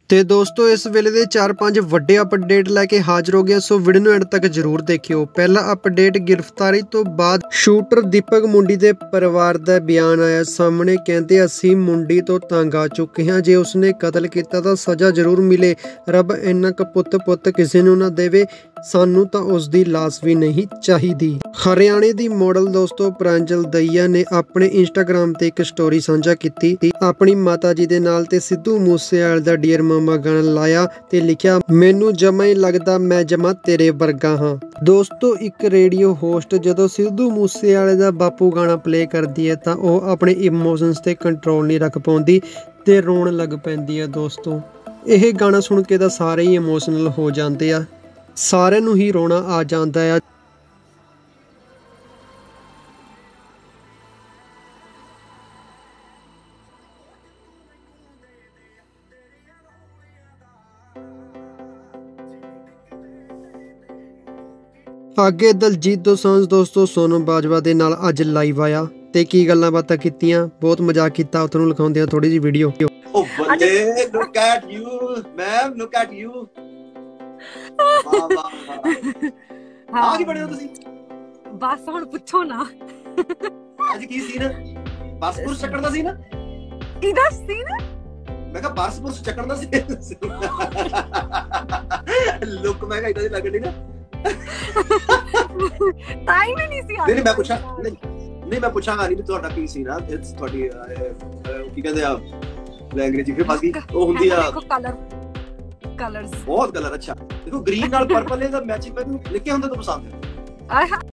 ਤੇ ਦੋਸਤੋ ਇਸ ਵੇਲੇ ਦੇ 4-5 ਵੱਡੇ ਅਪਡੇਟ ਲੈ ਕੇ ਹਾਜ਼ਰ ਹੋ ਗਿਆ, ਸੋ ਵੀਡੀਓ ਨੂੰ ਐਂਡ ਤੱਕ ਜਰੂਰ ਦੇਖਿਓ। ਪਹਿਲਾ ਅਪਡੇਟ, ਗ੍ਰਿਫਤਾਰੀ ਤੋਂ ਬਾਅਦ ਸ਼ੂਟਰ ਦੀਪਕ ਮੁੰਡੀ ਦੇ ਪਰਿਵਾਰ ਦਾ ਬਿਆਨ ਆਇਆ ਸਾਹਮਣੇ। ਕਹਿੰਦੇ ਅਸੀਂ ਮੁੰਡੀ ਤੋਂ ਤੰਗ ਆ ਚੁੱਕੇ ਹਾਂ, ਜੇ ਉਸਨੇ ਕਤਲ ਕੀਤਾ ਤਾਂ ਸਜ਼ਾ ਜ਼ਰੂਰ ਮਿਲੇ। ਰੱਬ ਇੰਨਾ ਕੁ ਪੁੱਤ ਕਿਸੇ ਨੂੰ ਨਾ ਦੇਵੇ, ਸਾਨੂੰ ਤਾਂ ਉਸ ਦੀ ਲਾਸ਼ ਵੀ ਨਹੀਂ ਚਾਹੀਦੀ। ਹਰਿਆਣੇ ਦੀ ਮਾਡਲ ਦੋਸਤੋ ਪ੍ਰਾਂਜਲ ਦਈਆ ਨੇ ਆਪਣੇ ਇੰਸਟਾਗ੍ਰਾਮ ਤੇ ਇੱਕ ਸਟੋਰੀ ਸਾਂਝਾ ਕੀਤੀ, ਆਪਣੀ ਮਾਤਾ ਜੀ ਦੇ ਨਾਲ ਤੇ ਸਿੱਧੂ ਮੂਸੇਵਾਲੇ ਦਾ ਡੀਅਰ ਮਾਮਾ ਗਾਣਾ ਲਾਇਆ ਤੇ ਲਿਖਿਆ, ਮੈਨੂੰ ਜਮਾ ਹੀ ਲੱਗਦਾ ਮੈਂ ਜਮਾ ਤੇਰੇ ਵਰਗਾ ਹਾਂ। ਦੋਸਤੋ ਇੱਕ ਰੇਡੀਓ ਹੋਸਟ ਜਦੋਂ ਸਿੱਧੂ ਮੂਸੇਵਾਲੇ ਦਾ ਬਾਪੂ ਗਾਣਾ ਪਲੇ ਕਰਦੀ ਹੈ ਤਾਂ ਉਹ ਆਪਣੇ ਇਮੋਸ਼ਨਸ ਤੇ ਕੰਟਰੋਲ ਨਹੀਂ ਰੱਖ ਪਾਉਂਦੀ ਤੇ ਰੋਣ ਲੱਗ ਪੈਂਦੀ ਹੈ। ਦੋਸਤੋ ਇਹ ਗਾਣਾ ਸੁਣ ਕੇ ਤਾਂ ਸਾਰੇ ਹੀ ਇਮੋਸ਼ਨਲ ਹੋ ਜਾਂਦੇ ਆ, ਸਾਰਿਆਂ ਨੂੰ ਹੀ ਰੋਣਾ ਆ ਜਾਂਦਾ ਆ। ਅੱਗੇ ਦਲਜੀਤ ਦੋਸਾਂਝ ਦੋਸਤੋ ਸੋਨਮ ਬਾਜਵਾ ਦੇ ਨਾਲ ਅੱਜ ਲਾਈਵ ਆਇਆ ਤੇ ਕੀ ਗੱਲਾਂ ਬਾਤਾਂ ਕੀਤੀਆਂ, ਬਹੁਤ ਮਜ਼ਾਕ ਕੀਤਾ। ਉਹ ਤੁਹਾਨੂੰ ਲਿਖਾਉਂਦੇ ਆ ਥੋੜੀ ਜਿਹੀ ਵੀਡੀਓ। ਓ ਬੱਲੇ, look at you ma'am, look at you. ਵਾਹ ਵਾਹ, ਆ ਕੀ ਬਣੇ ਹੋ ਤੁਸੀਂ? ਬਸ ਹੁਣ ਪੁੱਛੋ ਨਾ, ਅੱਜ ਕੀ ਸੀਨ? ਬਰਸਪੁਰ ਚੱਕਣ ਦਾ ਸੀ ਨਾ? ਕਿਹਦਾ ਸੀਨ? ਮੈਂ ਕਿਹਾ ਬਰਸਪੁਰ ਚੱਕਣ ਦਾ ਸੀ। ਲੁੱਕ ਮੈਂ ਕਿਹਾ ਇਦਾਂ ਦੀ ਲੱਗਣੀ ਨਾ। ਟਾਈਮ ਹੀ ਨਹੀਂ ਸੀ। ਨਹੀਂ ਮੈਂ ਪੁੱਛਾਂ, ਨਹੀਂ ਮੈਂ ਪੁੱਛਾਂਗਾ ਨਹੀਂ ਵੀ ਤੁਹਾਡਾ ਕੀ ਸੀ ਨਾ। ਇਟਸ ਤੁਹਾਡੀ ਕੀ ਕਹਿੰਦੇ ਆ ਲੈਂਗੁਏਜ ਫਿਰ ਫਸ ਗਈ। ਉਹ ਹੁੰਦੀ ਆ ਕਲਰਸ, ਬਹੁਤ ਕਲਰ। ਅੱਛਾ ਦੇਖੋ ਗ੍ਰੀਨ ਨਾਲ ਪਰਪਲ ਦਾ ਮੈਚਿੰਗ ਮੈਨੂੰ ਨਿੱਕੇ ਹੁੰਦੇ ਤੋਂ ਪਸੰਦ ਹੈ।